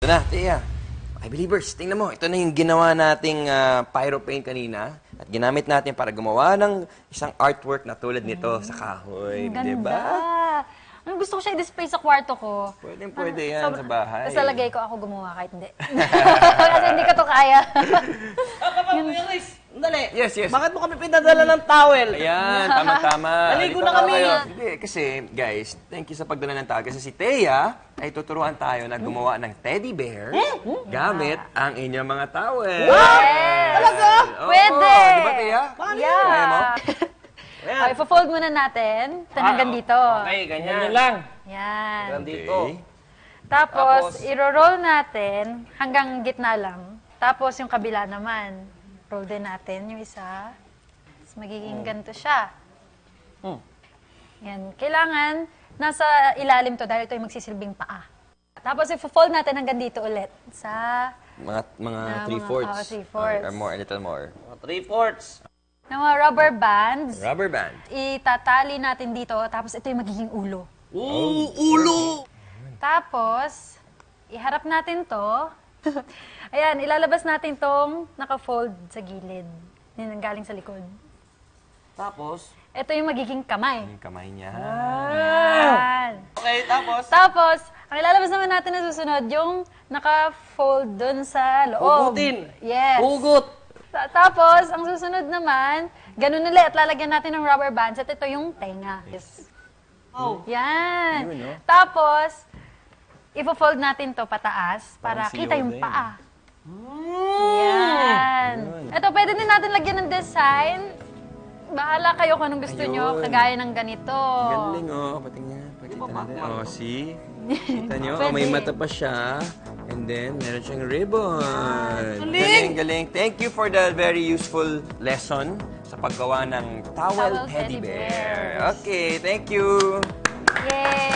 Ito na, Tia. Okay, believers, tingnan mo. Ito na yung ginawa nating pyro paint kanina. At ginamit natin para gumawa ng isang artwork na tulad nito sa kahoy. Ganda. Diba? Ano, gusto ko siya i-display sa kwarto ko. Pwede yan sa bahay. Tapos talagay ko ako gumawa kahit hindi. Kasi hindi ko to kaya. Dali. Yes. Bakit mo kami pinadala ng towel? Ayan, tama-tama. Naligo Dito na kami. kayo. Hindi, kasi, guys, thank you sa pagdala ng towel. Kasi si Thea ay tuturuan tayo na gumawa ng teddy bear gamit ang inyong mga towel. Talaga? Oo, Pwede. Di ba, Thea? Yeah. Kaya mo? Okay, ipo-fold muna natin. Ito hanggang dito. Okay, ganyan lang. Yan. Nandito. Tapos, iro-roll natin hanggang gitna lang. Tapos, yung kabila naman. Roll din natin yung isa. Tapos, magiging ganito siya. Yan. Kailangan, nasa ilalim to dahil ito yung magsisilbing paa. Tapos, ipo-fold natin hanggang dito ulit. Sa Mga 3/4. 3/4. Or more, a little more. 3/4. ng mga rubber bands. Rubber band. Itatali natin dito. Tapos, ito yung magiging ulo. Ulo! Tapos, iharap natin to. Ayan, ilalabas natin tong naka-fold sa gilid. Yan ang galing sa likod. Tapos? Ito yung magiging kamay. Yung kamay niya. Ayan. Okay, tapos? Tapos, ang ilalabas naman natin na susunod, yung naka-fold dun sa loob. Hugutin. Yes. Hugot. Tapos, ang susunod naman, ganun ulit. Lalagyan natin ng rubber bands at ito yung tenga. Yes. Oh. Yan. Yun, no? Tapos, ipo-fold natin to pataas para Parang si kita yung Yoda paa. Yan. Ito, pwede din natin lagyan ng design. Bahala kayo kung anong gusto nyo, Ayun. kagaya ng ganito. Galing, oh. Patingin. Pakita natin. Oh, see? Kita nyo? Oh, Pwede. may mata pa siya. And then, meron siyang ribbon. Galing! Galing. Thank you for the very useful lesson sa paggawa ng towel Towel teddy teddy bear. bears. Okay, thank you. Yay!